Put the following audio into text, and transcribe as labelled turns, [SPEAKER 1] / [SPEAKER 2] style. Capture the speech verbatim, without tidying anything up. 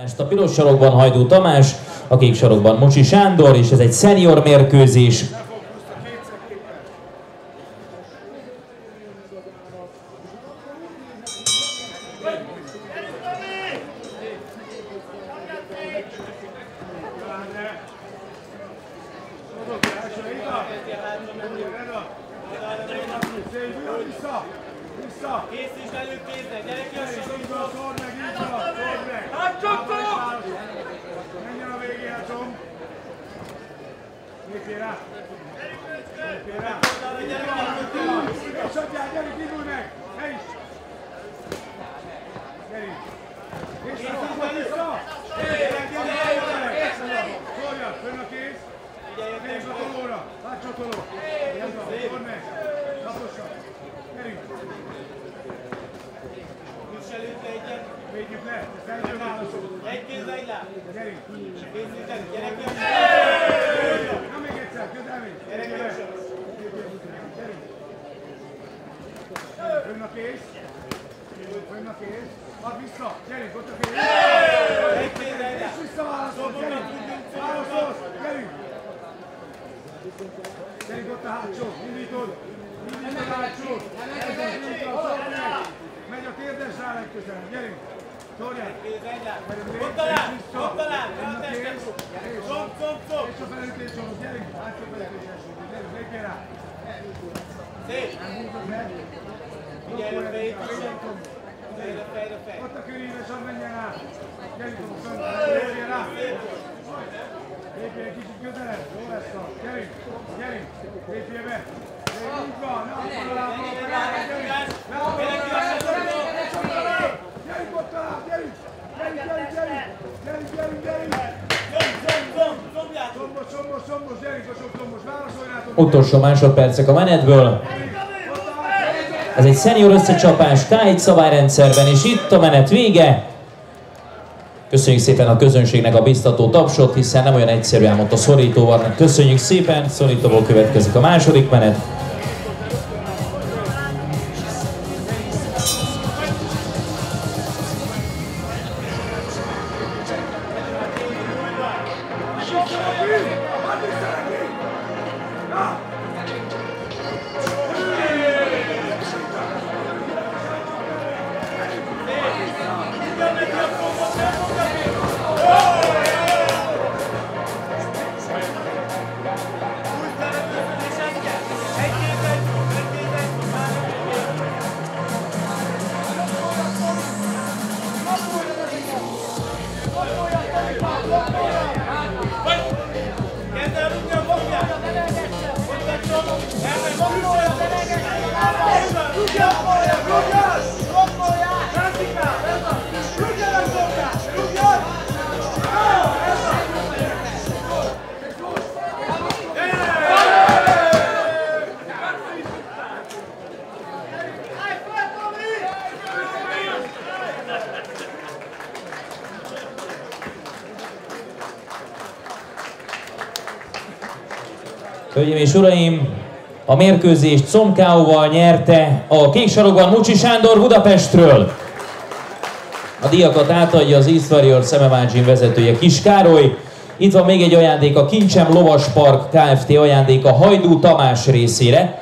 [SPEAKER 1] A piros sarokban Hajdú Tamás, a kék sarokban Mocsi Sándor, és ez egy szenior mérkőzés.
[SPEAKER 2] Készítsd elő kéznek, gyere ki a sarokba! Szord meg, így van, szord meg! Hát csak menjen a végére, Tom! Lépjél rá! Lépjél rá! Csapjál, gyerünk, indulj meg! Ne is! Gyerünk! Vissza, vissza, vissza! Gyerünk, gyerünk, gyerünk! Szorjad, fönn a kéz! Nézd a tolóra! Láts a toló! Szord meg! Laposan! Gyerünk! Előtte egyet. Védjük le, felső válaszol. Egy kéz, egy láb. Gyerünk. Kézzük elő, gyerek ki a sarokba. Na még egyszer, közelmény. Gyerek ki a sarokba. Gyerünk. Fönn a kéz. Fönn a kéz. Add vissza. Gyerünk, ott a kéz. Egy kéz, egy láb. És visszaválaszol, gyerünk. Válaszolsz, gyerünk. Gyerünk ott a hátsó. Indítod. Indítod a hátsó. Megy a térdes rá legközelebb, gyerünk! Szorjál! Ott talál! Ott talál! Rá a testet! Szomb, szomb, szomb! És a felütés csomó, gyerünk! Hátsó felütés elsőt, gyerünk, lépjél rá! Szép! Figyelj a fejét, figyelj a fejre, fej! Ott a körívesen menjen rá! Gyerünk, fönn! Lépjél rá! Lépjél egy kicsit közelebb, jó lesz a! Gyerünk! Gyerünk! Lépjél be! Így van! Ne akar a lábban! Gyerünk! Gyerünk! Gyerünk ott talán! Gyerünk! Gyerünk, gyerünk, gyerünk! Gyerünk, gyerünk, gyerünk! Zomb, zomb, zomb! Zombját! Zombos, zombos, zombos! Gyerünk a sok zombos! Válaszolj rátok!
[SPEAKER 1] Utolsó másodpercek a menetből. Ez egy szenior összecsapás ká egy szabályrendszerben, és itt a menet vége. Köszönjük szépen a közönségnek a biztató tapsot, hiszen nem olyan egyszerű ám ott a szorítóval. Köszönjük szépen, szorítóból következik a második menet. Hölgyeim és uraim, a mérkőzést Comb ká ó-val nyerte a kék sarokban Mocsi Sándor Budapestről. A díjakat átadja az East Warrior Szemevács Gym vezetője Kis Károly. Itt van még egy ajándék, a Kincsem Lovaspark Kft. Ajándék a Hajdú Tamás részére.